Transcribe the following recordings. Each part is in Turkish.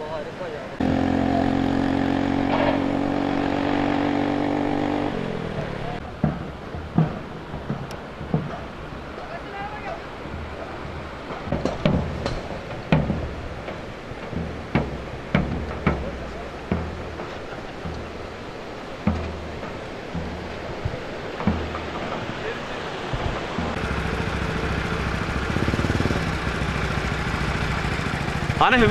harika ya. Hanefi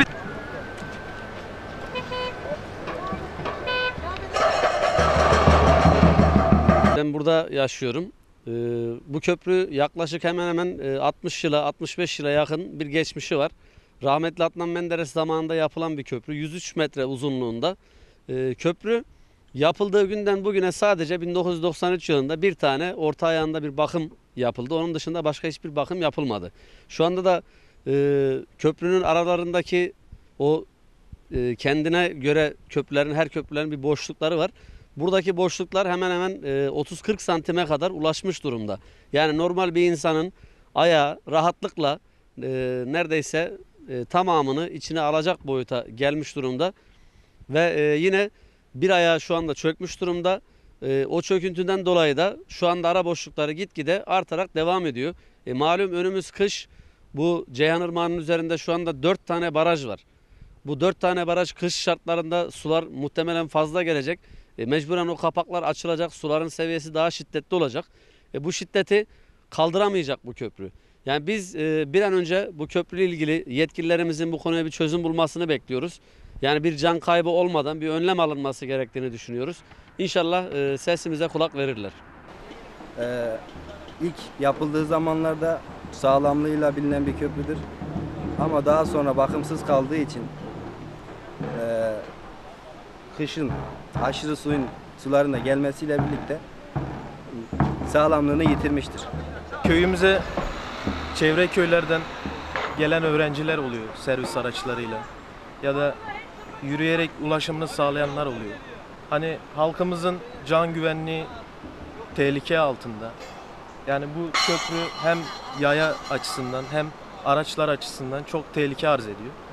ben burada yaşıyorum. Bu köprü yaklaşık hemen hemen 60 yıla 65 yıla yakın bir geçmişi var. Rahmetli Adnan Menderes zamanında yapılan bir köprü. 103 metre uzunluğunda. Köprü yapıldığı günden bugüne sadece 1993 yılında bir tane orta ayağında bir bakım yapıldı. Onun dışında başka hiçbir bakım yapılmadı. Şu anda da köprünün aralarındaki o kendine göre her köprülerin bir boşlukları var. Buradaki boşluklar hemen hemen 30-40 santime kadar ulaşmış durumda. Yani normal bir insanın ayağı rahatlıkla neredeyse tamamını içine alacak boyuta gelmiş durumda. Ve yine bir ayağı şu anda çökmüş durumda. O çöküntüden dolayı da şu anda ara boşlukları gitgide artarak devam ediyor. Malum önümüz kış. Bu Ceyhanırmağı'nın üzerinde şu anda 4 tane baraj var. Bu 4 tane baraj kış şartlarında sular muhtemelen fazla gelecek. Mecburen o kapaklar açılacak. Suların seviyesi daha şiddetli olacak. Bu şiddeti kaldıramayacak bu köprü. Yani biz bir an önce bu köprüyle ilgili yetkililerimizin bu konuya bir çözüm bulmasını bekliyoruz. Yani bir can kaybı olmadan bir önlem alınması gerektiğini düşünüyoruz. İnşallah sesimize kulak verirler. İlk yapıldığı zamanlarda sağlamlığıyla bilinen bir köprüdür. Ama daha sonra bakımsız kaldığı için kışın aşırı suların da gelmesiyle birlikte sağlamlığını yitirmiştir. Köyümüze çevre köylerden gelen öğrenciler oluyor servis araçlarıyla ya da yürüyerek ulaşımını sağlayanlar oluyor. Hani halkımızın can güvenliği tehlike altında. Yani bu köprü hem yaya açısından hem araçlar açısından çok tehlike arz ediyor.